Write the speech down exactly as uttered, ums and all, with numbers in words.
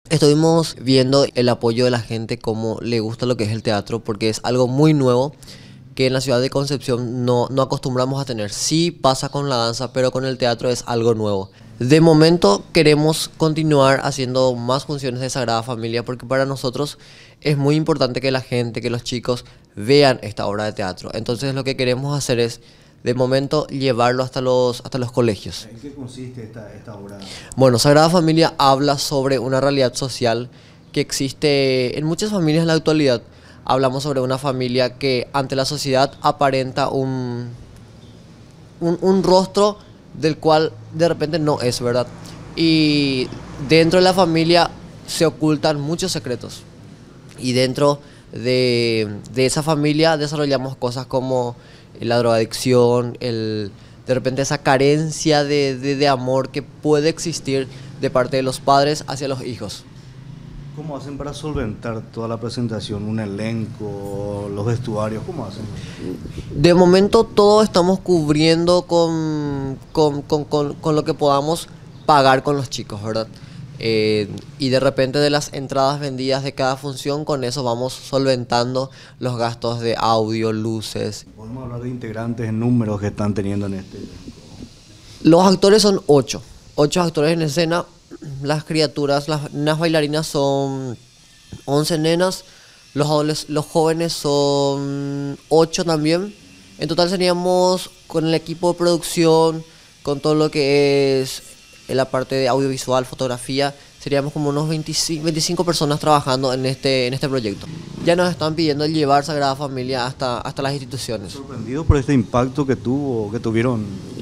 Estuvimos viendo el apoyo de la gente, cómo le gusta lo que es el teatro, porque es algo muy nuevo que en la ciudad de Concepción no, no acostumbramos a tener. Sí pasa con la danza, pero con el teatro es algo nuevo. De momento queremos continuar haciendo más funciones de Sagrada Familia porque para nosotros es muy importante que la gente, que los chicos vean esta obra de teatro. Entonces lo que queremos hacer es, de momento, llevarlo hasta los, hasta los colegios. ¿En qué consiste esta, esta obra? Bueno, Sagrada Familia habla sobre una realidad social que existe en muchas familias en la actualidad. Hablamos sobre una familia que ante la sociedad aparenta un, un, un rostro del cual de repente no es, ¿verdad? Y dentro de la familia se ocultan muchos secretos. Y dentro de, de esa familia desarrollamos cosas como la drogadicción, el, de repente esa carencia de, de, de amor que puede existir de parte de los padres hacia los hijos. ¿Cómo hacen para solventar toda la presentación? ¿Un elenco, los vestuarios? ¿Cómo hacen? De momento todo estamos cubriendo con, con, con, con, con lo que podamos pagar con los chicos, ¿verdad? Eh, y de repente de las entradas vendidas de cada función, con eso vamos solventando los gastos de audio, luces. Podemos hablar de integrantes en números que están teniendo en este elenco. Los actores son ocho, ocho actores en escena. Las criaturas, las nenas bailarinas son once nenas, los, adoles- los jóvenes son ocho también. En total seríamos, con el equipo de producción, con todo lo que es en la parte de audiovisual, fotografía, seríamos como unos veinticinco, veinticinco personas trabajando en este, en este proyecto. Ya nos están pidiendo llevar Sagrada Familia hasta, hasta las instituciones. ¿Sorprendido por este impacto que tuvo, que tuvieron